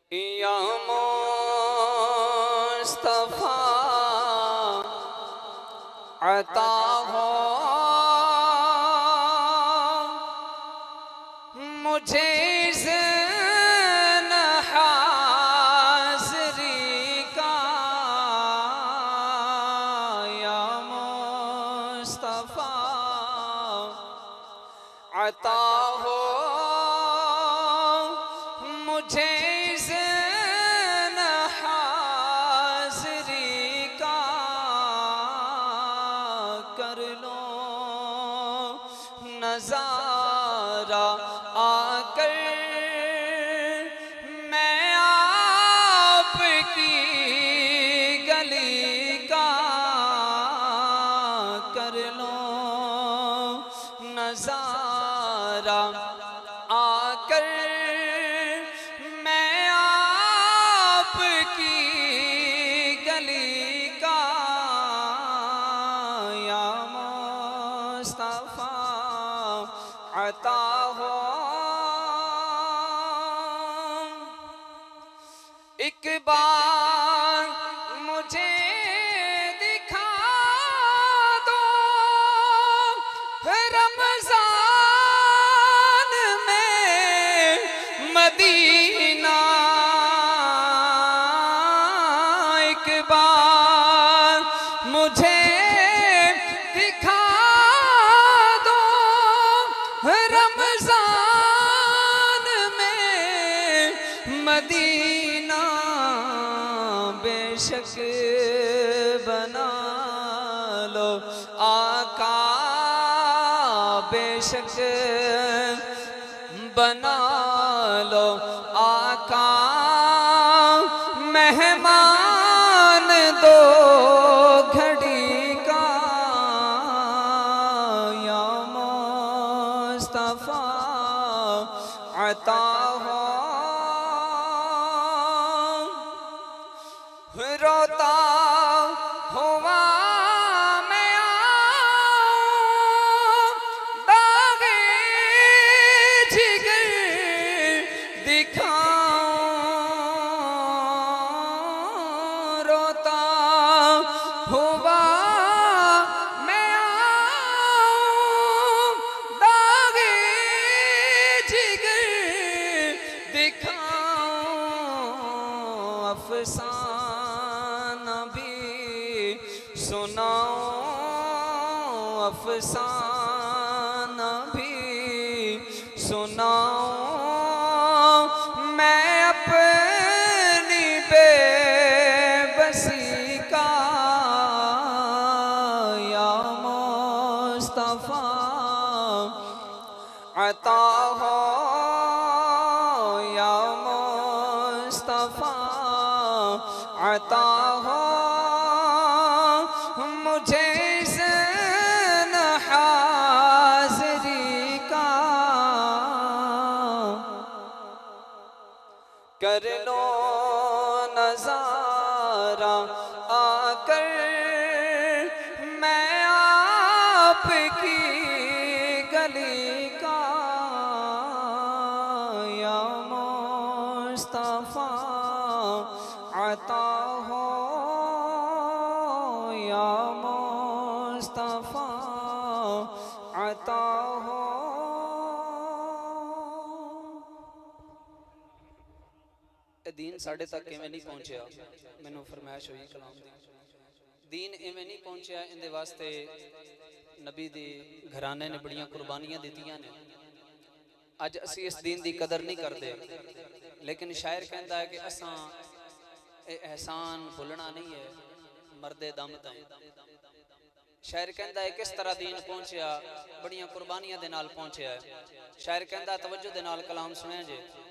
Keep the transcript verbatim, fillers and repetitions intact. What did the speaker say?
या मुस्तफा अता हो मुझे इज़्न हाज़री का। या मुस्तफा अता हो मुझे इज़्न हाज़री का। कर लो नज़ारा आकर मैं आपकी गली का। कर लो नज़ारा आकर मैं आपकी गली का। या मुस्तफा अता हो एक बार मुझे दिखा दो रमज़ान में मदीना। एक बार मुझे दिखा दो रमज़ान में मदीना। बेशक बना लो आका, बेशक बना लो आका मेहमान दो घड़ी का। या मुस्तफा अता हो रोता हुआ मैं आऊं दागे जिगर दिखाऊं। रोता हुआ मैं आऊं दागे जिगर दिखाऊं। अफसाना भी सुनाऊं, अफसाना भी सुनाऊं मैं अपनी बेबसी का। या मुस्तफा अता हो, या मुस्तफा अता हो मुझे इज़्न हाज़री का। कर लो नज़ारा आकर मैं आपकी गली का। या मुस्तफा अता हो, या मुस्तफा अता हो। दीन साढ़े तक किवें नहीं पहुंचया, मैनू फरमाइश हुई कलाम दी। दीन इवें नहीं पहुंचया, इहदे वास्ते नबी दे घराने ने बड़ियां कुर्बानियां दित्तियां ने। अज असी इस दीन दी कदर नहीं करते, लेकिन शायर कहता है कि असां एहसान भुलना नहीं है मरदे दम ताईं। शायर कहता है किस तरह दीन पहुंचया, बड़ियां कुर्बानियां दे नाल पहुंचया है। शायर कहता तवज्जो दे नाल कलाम सुनिया जे।